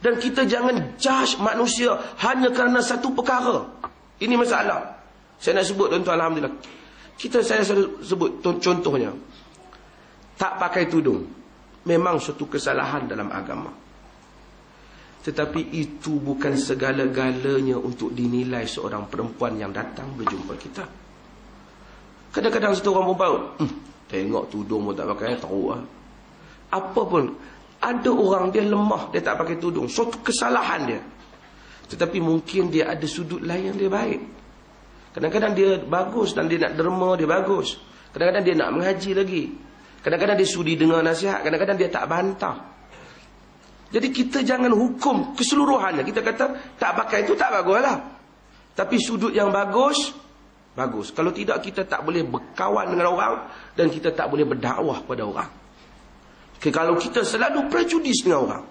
Dan kita jangan judge manusia hanya kerana satu perkara. Ini masalah. Saya nak sebut tuan-tuan, alhamdulillah. Saya selalu sebut contohnya. Tak pakai tudung memang suatu kesalahan dalam agama. Tetapi itu bukan segala-galanya untuk dinilai seorang perempuan yang datang berjumpa kita. Kadang-kadang satu orang perempuan, tengok tudung pun tak pakai, tahu lah. Apa pun, ada orang dia lemah, dia tak pakai tudung, suatu kesalahan dia. Tetapi mungkin dia ada sudut lain yang dia baik. Kadang-kadang dia bagus dan dia nak derma, dia bagus. Kadang-kadang dia nak mengaji lagi. Kadang-kadang dia sudi dengar nasihat, kadang-kadang dia tak bantah. Jadi kita jangan hukum keseluruhannya. Kita kata tak pakai itu tak bagus lah. Tapi sudut yang bagus, bagus. Kalau tidak, kita tak boleh berkawan dengan orang dan kita tak boleh berdakwah pada orang. Kalau kita selalu prejudis dengan orang.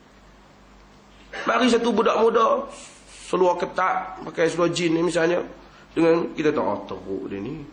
Mari satu budak muda seluar ketat, pakai seluar jin ni misalnya, dengan kita tahu teruk dia ni.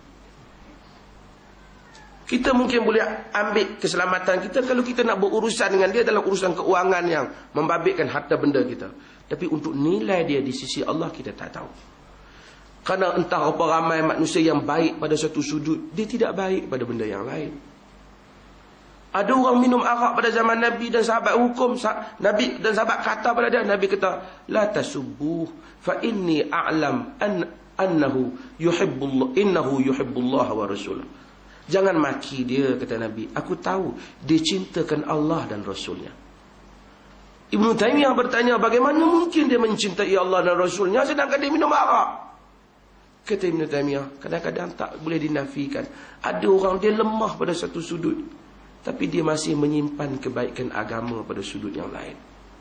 Kita mungkin boleh ambil keselamatan kita kalau kita nak berurusan dengan dia dalam urusan keuangan yang membabitkan harta benda kita. Tapi untuk nilai dia di sisi Allah kita tak tahu. Kerana entah apa ramai manusia yang baik pada satu sudut, dia tidak baik pada benda yang lain. Ada orang minum arak pada zaman Nabi dan sahabat hukum Nabi dan sahabat kata pada dia, Nabi kata, la tasubbuh fa inni a'lam innahu yuhibbullah wa rasuluh. Jangan maki dia, kata Nabi. Aku tahu dia cintakan Allah dan Rasulnya. Ibn Taymiyah bertanya, bagaimana mungkin dia mencintai Allah dan Rasulnya sedangkan dia minum arak? Kata Ibn Taymiyah, kadang-kadang tak boleh dinafikan. Ada orang dia lemah pada satu sudut, tapi dia masih menyimpan kebaikan agama pada sudut yang lain.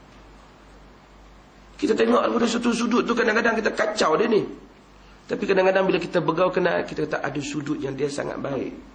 Kita tengok pada satu sudut tu kadang-kadang kita kacau dia ni. Tapi kadang-kadang bila kita bergaul kenal, kita kata ada sudut yang dia sangat baik.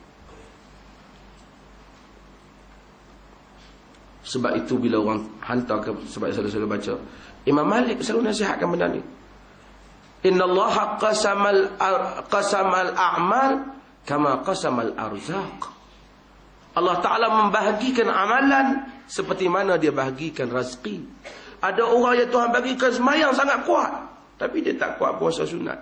Sebab itu bila orang hantar ke, sebab saya selalu baca, Imam Malik selalu nasihatkan benda ni. Innallaha qasamal a'mal kama qasamal arzaq. Allah Ta'ala membahagikan amalan seperti mana dia bahagikan rezeki. Ada orang yang Tuhan bagikan semayang sangat kuat, tapi dia tak kuat puasa sunat.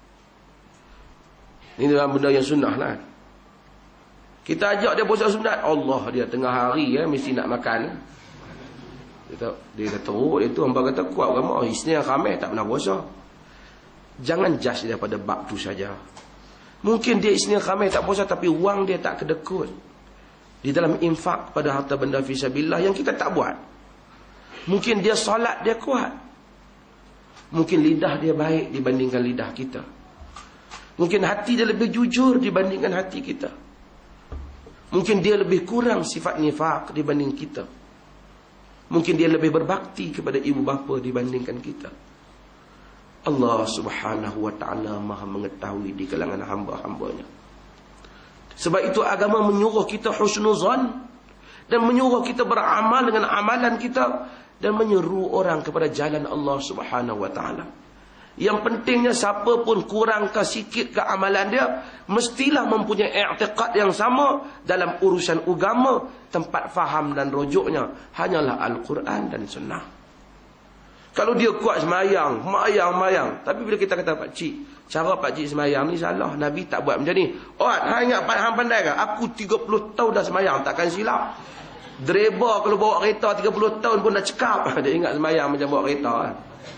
Ini dalam benda yang sunnah lah. Kita ajak dia puasa sunat, Allah dia tengah hari mesti nak makan. Dia kata teruk, dia tu hamba kata kuat agama. Isnin Khamis tak pernah puasa. Jangan judge dia pada bab tu saja. Mungkin dia Isnin Khamis tak puasa, tapi wang dia tak kedekut di dalam infak pada harta benda fisabilillah yang kita tak buat. Mungkin dia solat dia kuat. Mungkin lidah dia baik dibandingkan lidah kita. Mungkin hati dia lebih jujur dibandingkan hati kita. Mungkin dia lebih kurang sifat nifaq dibanding kita. Mungkin dia lebih berbakti kepada ibu bapa dibandingkan kita. Allah Subhanahu wa ta'ala Maha mengetahui di kalangan hamba-hambanya. Sebab itu agama menyuruh kita husnuzan dan menyuruh kita beramal dengan amalan kita dan menyeru orang kepada jalan Allah Subhanahu wa ta'ala. Yang pentingnya siapa pun kurangkah sikit ke amalan dia, mestilah mempunyai i'tiqad yang sama dalam urusan agama. Tempat faham dan rujuknya hanyalah Al-Quran dan Sunnah. Kalau dia kuat semayang, mayang, tapi bila kita kata pakcik, cara pakcik semayang ni salah, Nabi tak buat macam ni. Oh, hang ingat hang pandai ke? Aku 30 tahun dah semayang, takkan silap. Driver kalau bawa kereta 30 tahun pun dah cekap. Dia ingat semayang macam bawa kereta kan.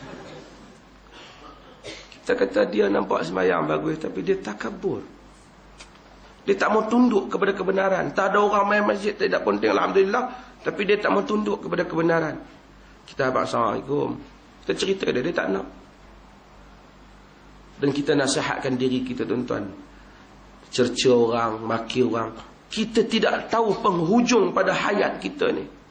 Kita kata dia nampak semayang bagus, tapi dia takabur. Dia tak mau tunduk kepada kebenaran. Tak ada orang main masjid, tidak penting, alhamdulillah, tapi dia tak mau tunduk kepada kebenaran. Kita habaq assalamualaikum, kita cerita dia tak nak. Dan kita nasihatkan diri kita, tuan-tuan. Cerca orang, maki orang, kita tidak tahu penghujung pada hayat kita ni.